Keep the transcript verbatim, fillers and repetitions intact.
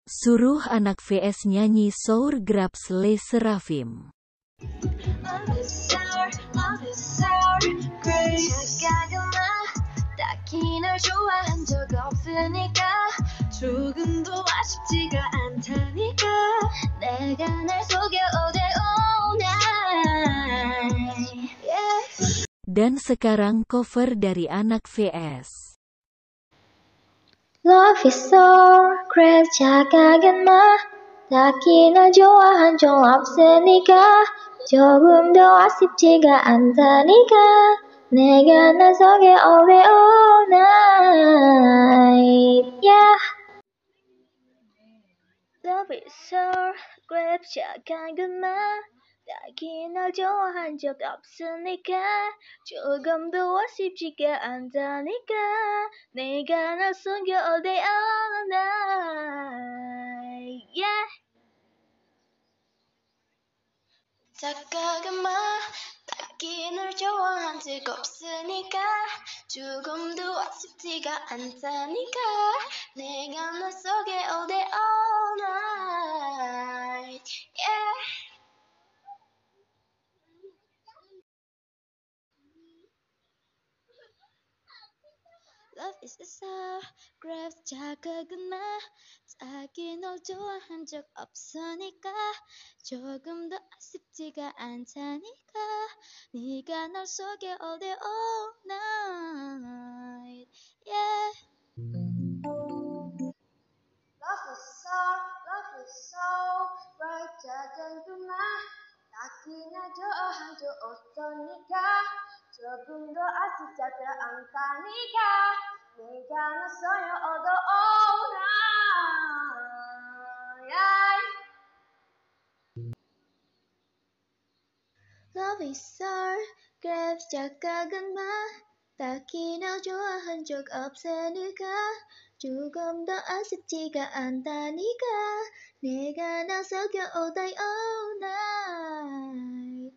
Suruh anak V S nyanyi Sour Grapes Le Sserafim. Dan sekarang cover dari anak V S. Love is so crazy, 착각은 마. 딱히 널 좋아한 적 없으니까 조금 더 아쉽지가 않다니까 내가 나서게 all day all night. Yeah. Love is so crazy, 착각은 마. 딱히 널 좋아한 적 없으니까 조금 더 아쉽지가 않다니까 내가 널 숨겨 all day all night. Yeah. 착각은 마. 딱히 널 좋아한 적 없으니까 조금 더 아쉽지가 않다니까 내가 널 속에 all day all night. Yeah. Love is a sour grapes, 착각은 마. 딱히 널 좋아한 적 없으니까 조금 더 아쉽지가 않다니까 네가 날 속에 all day all night. Yeah. Love is sour, love is sour grapes, 착각은 마. 딱히 날 좋아한 적 없으니까 조금 더 아쉽지가 않다니까 내가 놨어요 all the all night. Love is sour grapes, 착각은 마. 딱히 날 좋아한 적 없으니까 조금 더 아쉽지가 않다니까 내가 나 속여 all day all night.